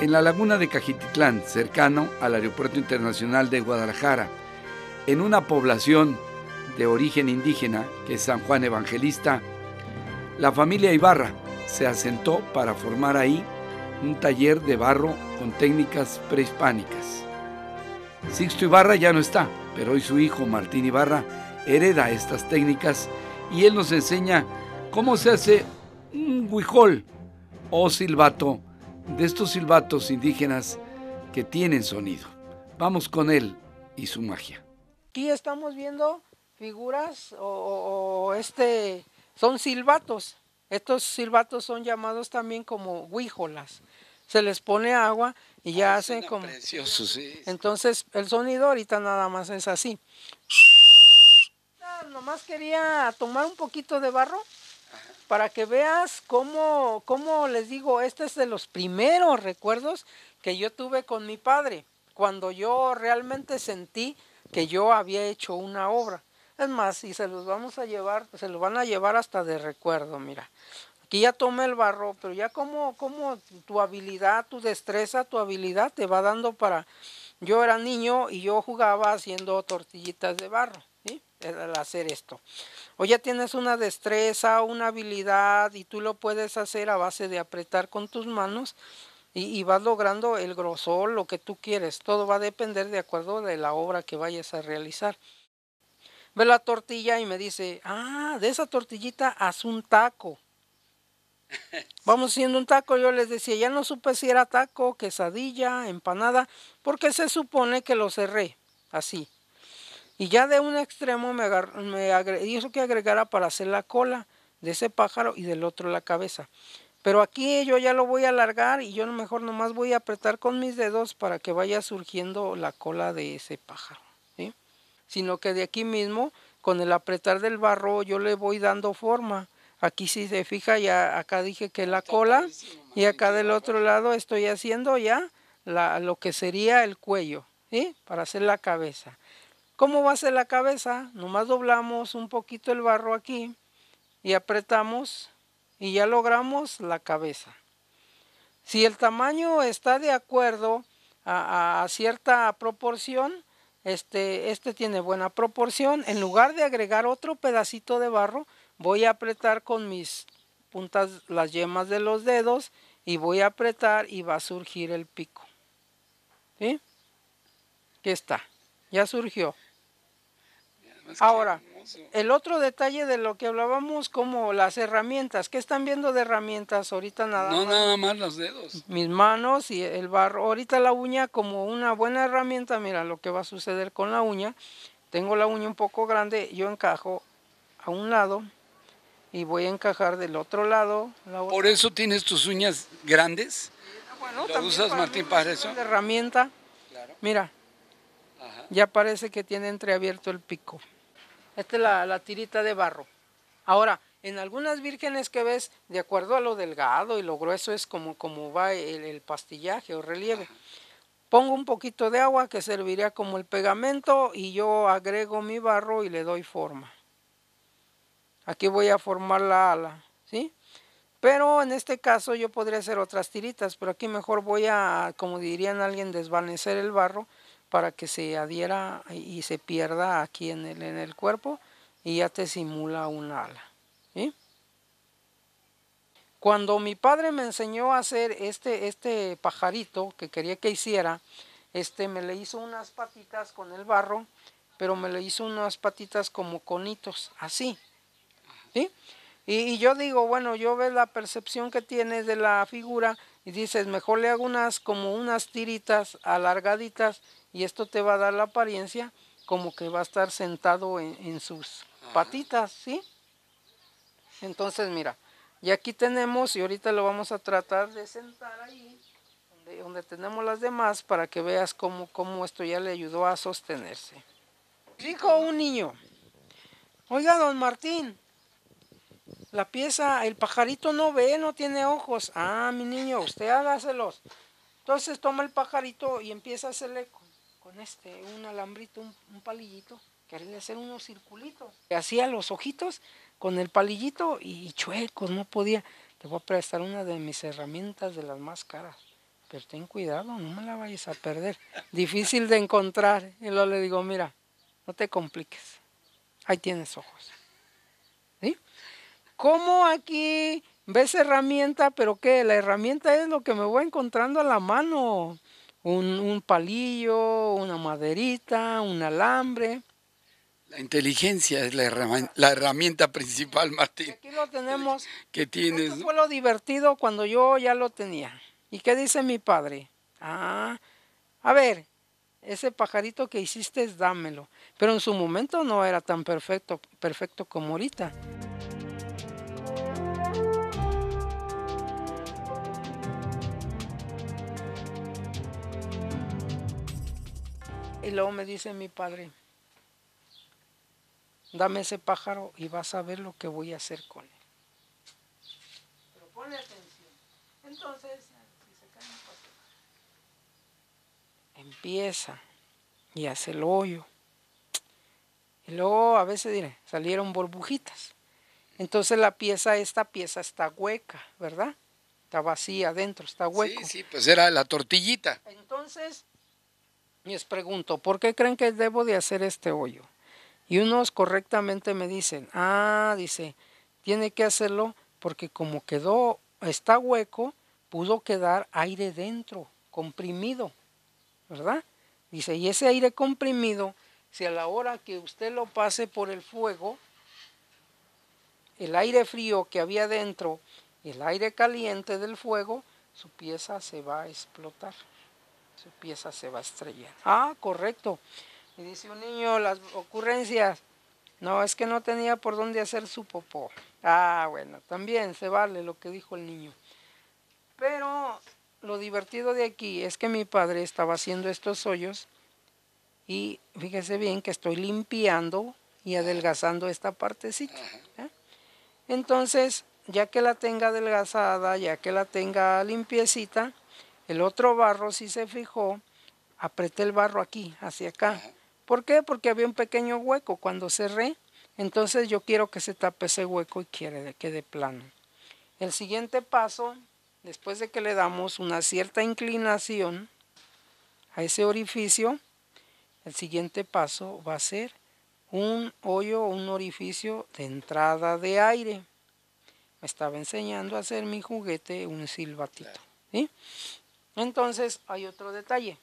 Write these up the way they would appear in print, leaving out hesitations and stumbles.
en la laguna de Cajititlán, cercano al Aeropuerto Internacional de Guadalajara, en una población de origen indígena que es San Juan Evangelista, la familia Ibarra se asentó para formar ahí un taller de barro con técnicas prehispánicas. Sixto Ibarra ya no está, pero hoy su hijo Martín Ibarra hereda estas técnicas y él nos enseña cómo se hace un huijol o silbato, de estos silbatos indígenas que tienen sonido. Vamos con él y su magia. Aquí estamos viendo figuras son silbatos. Estos silbatos son llamados también como huíjolas. Se les pone agua y ya hacen como... Precioso, sí. Entonces el sonido ahorita nada más es así. Nomás quería tomar un poquito de barro para que veas cómo les digo, este es de los primeros recuerdos que yo tuve con mi padre, cuando yo realmente sentí que yo había hecho una obra. Es más, si se los vamos a llevar, se los van a llevar hasta de recuerdo, mira. Aquí ya tomé el barro, pero ya como tu habilidad, tu destreza, tu habilidad te va dando para... Yo era niño y yo jugaba haciendo tortillitas de barro, ¿sí? Al hacer esto. O ya tienes una destreza, una habilidad y tú lo puedes hacer a base de apretar con tus manos y vas logrando el grosor, lo que tú quieres. Todo va a depender de acuerdo de la obra que vayas a realizar. Ve la tortilla y me dice, de esa tortillita haz un taco. Vamos haciendo un taco, yo les decía, ya no supe si era taco, quesadilla, empanada, porque se supone que lo cerré, así. Y ya de un extremo hizo que agregara para hacer la cola de ese pájaro y del otro la cabeza. Pero aquí yo ya lo voy a alargar y yo mejor nomás voy a apretar con mis dedos para que vaya surgiendo la cola de ese pájaro, ¿sí? Sino que de aquí mismo, con el apretar del barro, yo le voy dando forma. Aquí si se fija, ya acá dije que la cola y acá del otro lado estoy haciendo ya lo que sería el cuello, ¿sí? Para hacer la cabeza. ¿Cómo va a ser la cabeza? Nomás doblamos un poquito el barro aquí y apretamos y ya logramos la cabeza. Si el tamaño está de acuerdo a cierta proporción, este tiene buena proporción. En lugar de agregar otro pedacito de barro, voy a apretar con mis puntas, las yemas de los dedos, y voy a apretar y va a surgir el pico. ¿Sí? Aquí está, ya surgió. Ahora, el otro detalle de lo que hablábamos, como las herramientas. ¿Qué están viendo de herramientas ahorita? Nada más los dedos. Mis manos y el barro. Ahorita la uña como una buena herramienta. Mira lo que va a suceder con la uña. Tengo la uña un poco grande, yo encajo a un lado y voy a encajar del otro lado. ¿Por eso tienes tus uñas grandes? Bueno, ¿Lo usas, Martín, para eso? De herramienta. Claro. Mira, ya parece que tiene entreabierto el pico. Esta es la tirita de barro. Ahora, en algunas vírgenes que ves, de acuerdo a lo delgado y lo grueso es como va el pastillaje o relieve. Pongo un poquito de agua que serviría como el pegamento y yo agrego mi barro y le doy forma. Aquí voy a formar la ala, ¿sí? Pero en este caso yo podría hacer otras tiritas, pero aquí mejor voy a, como dirían alguien, desvanecer el barro para que se adhiera y se pierda aquí en el cuerpo y ya te simula un ala, ¿sí? Cuando mi padre me enseñó a hacer este pajarito que quería que hiciera, me le hizo unas patitas con el barro, pero me le hizo unas patitas como conitos, así, ¿sí? Y yo digo, bueno, yo veo la percepción que tienes de la figura y dices, mejor le hago como unas tiritas alargaditas y esto te va a dar la apariencia como que va a estar sentado en sus patitas, ¿sí? Entonces, mira, y aquí tenemos, y ahorita lo vamos a tratar de sentar ahí, donde tenemos las demás, para que veas cómo esto ya le ayudó a sostenerse. Dijo un niño, oiga, don Martín, la pieza, el pajarito no ve, no tiene ojos. Mi niño, usted hágaselos. Entonces toma el pajarito y empieza a hacerle con un alambrito, un palillito, quererle hacer unos circulitos. Hacía los ojitos con el palillito y chuecos, no podía. Te voy a prestar una de mis herramientas de las más caras, pero ten cuidado, no me la vayas a perder. Difícil de encontrar. Y luego le digo, mira, no te compliques. Ahí tienes ojos. ¿Sí? ¿Cómo aquí ves herramienta? ¿Pero qué? La herramienta es lo que me voy encontrando a la mano. Un palillo, una maderita, un alambre. La inteligencia es la herramienta principal, Y Martín, aquí lo tenemos. que tienes, Esto ¿no? fue lo divertido cuando yo ya lo tenía. ¿Y qué dice mi padre? Ah, a ver, ese pajarito que hiciste, dámelo. Pero en su momento no era tan perfecto como ahorita. Y luego me dice mi padre, dame ese pájaro y vas a ver lo que voy a hacer con él. Pero ponle atención. Entonces, si se cae un paso, empieza y hace el hoyo. Y luego a veces diré, salieron burbujitas. Entonces esta pieza está hueca, ¿verdad? Está vacía adentro, está hueco. Sí, pues era la tortillita. Entonces, les pregunto, ¿por qué creen que debo de hacer este hoyo? Y unos correctamente me dicen, dice, tiene que hacerlo porque como está hueco, pudo quedar aire dentro, comprimido, ¿verdad? Dice, y ese aire comprimido, si a la hora que usted lo pase por el fuego, el aire frío que había dentro y el aire caliente del fuego, su pieza se va a explotar, su pieza se va a estrellar. Correcto. Y dice un niño, las ocurrencias, no, es que no tenía por dónde hacer su popó. Bueno, también se vale lo que dijo el niño. Pero lo divertido de aquí es que mi padre estaba haciendo estos hoyos y fíjese bien que estoy limpiando y adelgazando esta partecita. Entonces, ya que la tenga adelgazada, ya que la tenga limpiecita, el otro barro, si se fijó, apreté el barro aquí, hacia acá. ¿Por qué? Porque había un pequeño hueco cuando cerré. Entonces yo quiero que se tape ese hueco y quede plano. El siguiente paso, después de que le damos una cierta inclinación a ese orificio, el siguiente paso va a ser un hoyo o un orificio de entrada de aire. Me estaba enseñando a hacer mi juguete un silbatito. ¿Sí? Entonces hay otro detalle.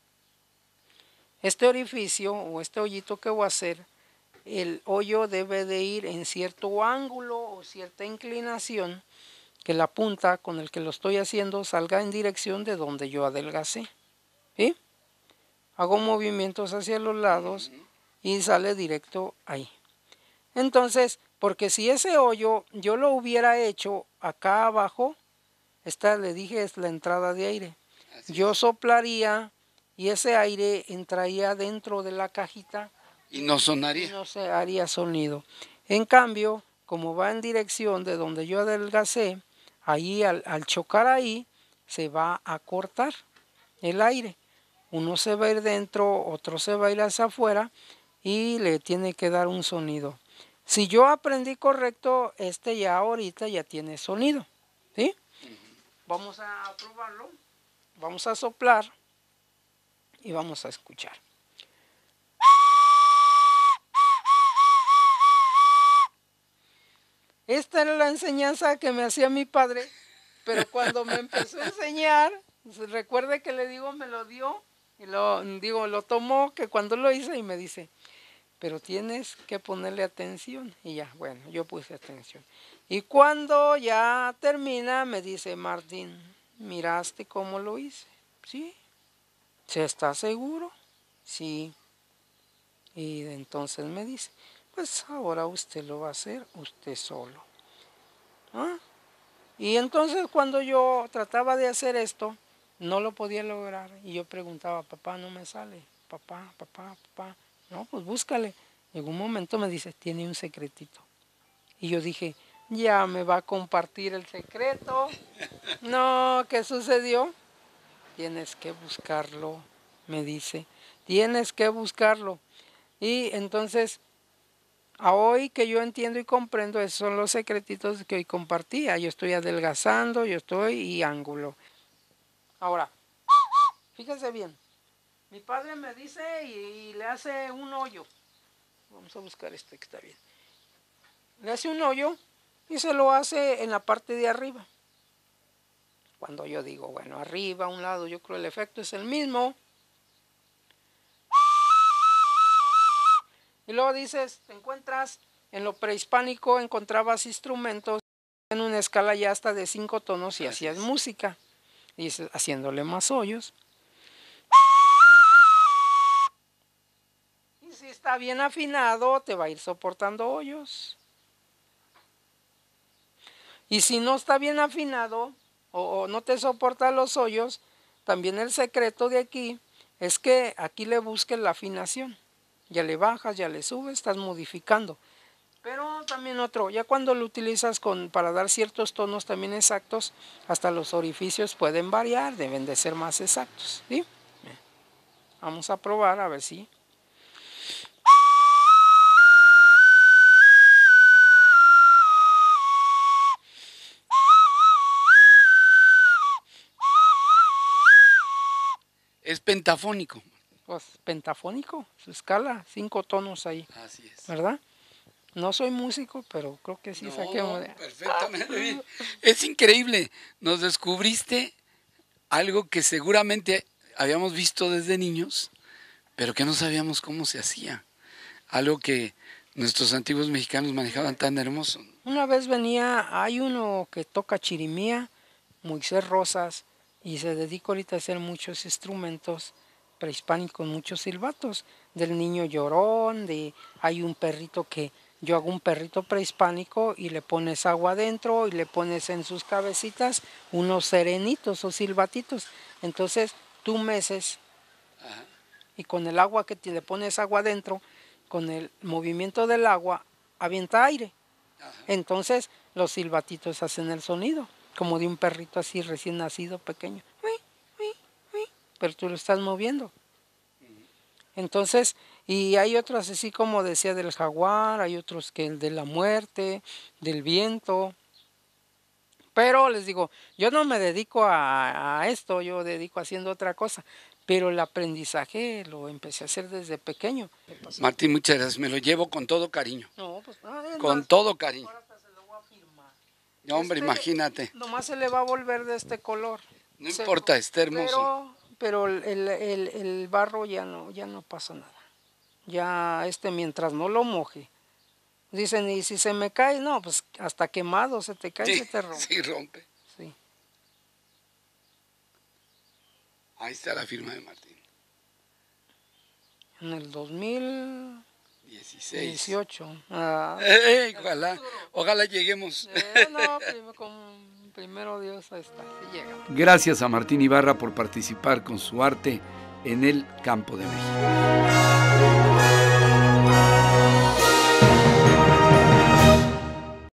Este orificio o este hoyito que voy a hacer, el hoyo debe de ir en cierto ángulo o cierta inclinación, que la punta con el que lo estoy haciendo salga en dirección de donde yo adelgacé. ¿Sí? Hago movimientos hacia los lados y sale directo ahí. Entonces, porque si ese hoyo yo lo hubiera hecho acá abajo, esta le dije es la entrada de aire. Yo soplaría y ese aire entraría dentro de la cajita Y no sonaría. y no se haría sonido. En cambio, como va en dirección de donde yo adelgacé, ahí al chocar ahí se va a cortar el aire. Uno se va a ir dentro, otro se va a ir hacia afuera y le tiene que dar un sonido. Si yo aprendí correcto, ya ahorita ya tiene sonido. ¿Sí? Vamos a probarlo. Vamos a soplar y vamos a escuchar. Esta era la enseñanza que me hacía mi padre, pero cuando me empezó a enseñar, recuerde que le digo, me lo dio, y lo tomó, que cuando lo hice y me dice, pero tienes que ponerle atención. Y ya, bueno, yo puse atención. Y cuando ya termina, me dice, Martín, ¿miraste cómo lo hice? Sí. ¿Se está seguro? Sí. Y entonces me dice, pues ahora usted lo va a hacer usted solo. Y entonces cuando yo trataba de hacer esto, no lo podía lograr. Y yo preguntaba, papá, no me sale. Papá. No, pues búscale. En un momento me dice, tiene un secretito. Y yo dije, ya me va a compartir el secreto. No, ¿qué sucedió? Tienes que buscarlo, me dice. Tienes que buscarlo. Y entonces, a hoy que yo entiendo y comprendo, esos son los secretitos que hoy compartía. Yo estoy adelgazando, y ángulo. Ahora, Fíjese bien. Mi padre me dice y le hace un hoyo. Vamos a buscar este que está bien. Le hace un hoyo y se lo hace en la parte de arriba. Cuando yo digo, bueno, arriba, a un lado, yo creo el efecto es el mismo. Y luego dices, te encuentras, en lo prehispánico encontrabas instrumentos en una escala ya hasta de 5 tonos y hacías música. Y dices, haciéndole más hoyos. Y si está bien afinado, te va a ir soportando hoyos. Y si no está bien afinado o no te soporta los hoyos, también el secreto de aquí es que aquí le busques la afinación. Ya le bajas, ya le subes, estás modificando. Pero también otro, ya cuando lo utilizas para dar ciertos tonos también exactos, hasta los orificios pueden variar, deben de ser más exactos, ¿sí? Vamos a probar a ver si... Es pentafónico. Pues pentafónico, su escala, 5 tonos ahí. Así es. ¿Verdad? No soy músico, pero creo que sí No, saquemos. perfectamente bien. Es increíble. Nos descubriste algo que seguramente habíamos visto desde niños, pero que no sabíamos cómo se hacía. Algo que nuestros antiguos mexicanos manejaban tan hermoso. Una vez hay uno que toca chirimía, Moisés Rosas, y se dedica ahorita a hacer muchos instrumentos prehispánicos, muchos silbatos, del niño llorón, hay un perrito que yo hago un perrito prehispánico y le pones agua adentro y le pones en sus cabecitas unos serenitos o silbatitos. Entonces tú meces y con el agua que le pones agua adentro, con el movimiento del agua, avienta aire. Entonces los silbatitos hacen el sonido, como de un perrito así recién nacido, pequeño. Pero tú lo estás moviendo. Entonces, y hay otros así como decía del jaguar, hay otros que el de la muerte, del viento. Pero les digo, yo no me dedico a esto, yo dedico haciendo otra cosa. Pero el aprendizaje lo empecé a hacer desde pequeño. Martín, muchas gracias. Me lo llevo con todo cariño. No, pues con todo cariño. Ahora hasta se lo voy a firmar. No, hombre, imagínate. Nomás se le va a volver de este color. No importa, está hermoso. Pero el barro ya no pasa nada. Ya mientras no lo moje. Dicen, y si se me cae, no, pues hasta quemado se te cae, Sí, se te rompe. Sí, rompe. Sí. Ahí está la firma de Martín. En el 2018. Ojalá lleguemos. No, primero Dios, ahí está, sí llega. Gracias a Martín Ibarra por participar con su arte en el campo de México.